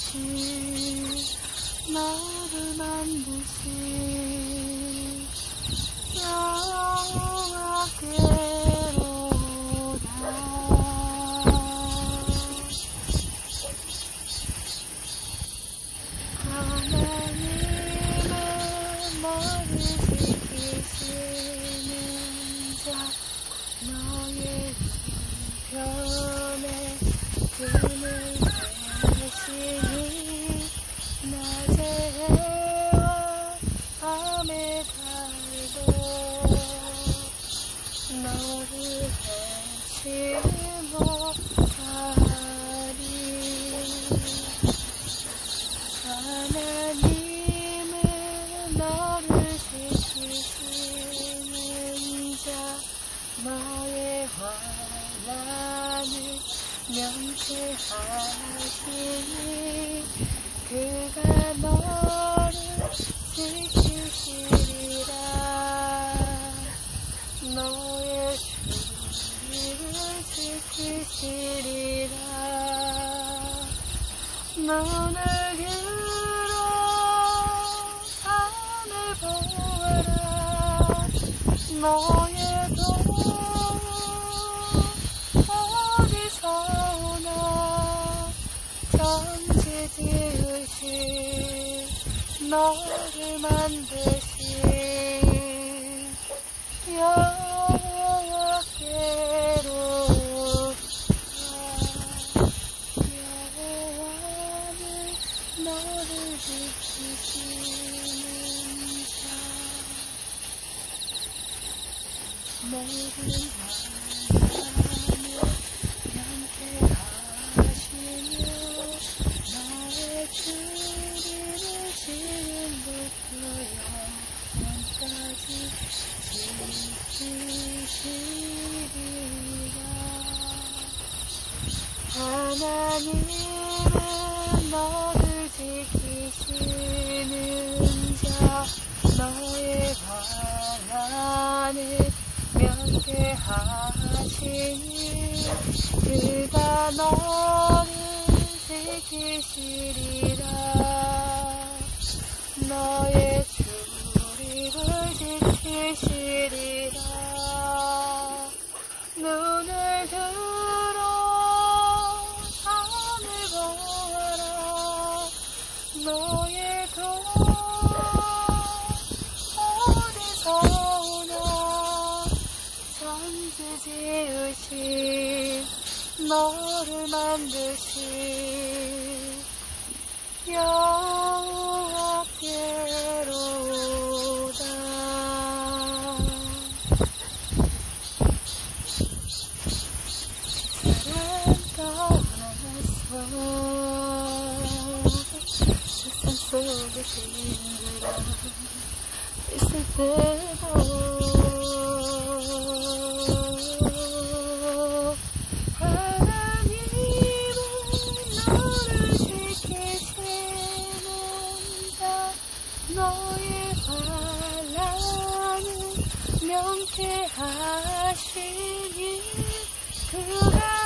너를 만드신 여호와께로다. 하나님은 너를 지키시는 자, 너의 편에 등을 대시니 낮에 해와 밤에 달도 너를 해치 못하리. 하나님은 너를 지키시는 자, 너의 환난을 명쾌하시니 그가 너를 지키시리라. 너의 주리를 지키시리라. 눈을 들어 산을 보아라. 너의 돈 어디서 오나. 천지 지으신 너를 만드신 여호와께로다. 여호와는 너를 지키시는 자, 모든 환난을 명쾌하시며 나의 주리를 지금부터 영원까지 지키시리라. 하나님은 너를 지키시는 자, 너의 환난을 명쾌하시니 그가 너를 지키시리라. 너의 주리를 지키시리라. 눈을 들어 산을 보아라. 너의 돈 어디서 오나. 천지 지으신 너를 만드신 여호와께로다. 세상 속에 힘들어 있을 때도 하나님은 너를 지키시는 자, 너의 환난을 명쾌하시니 그가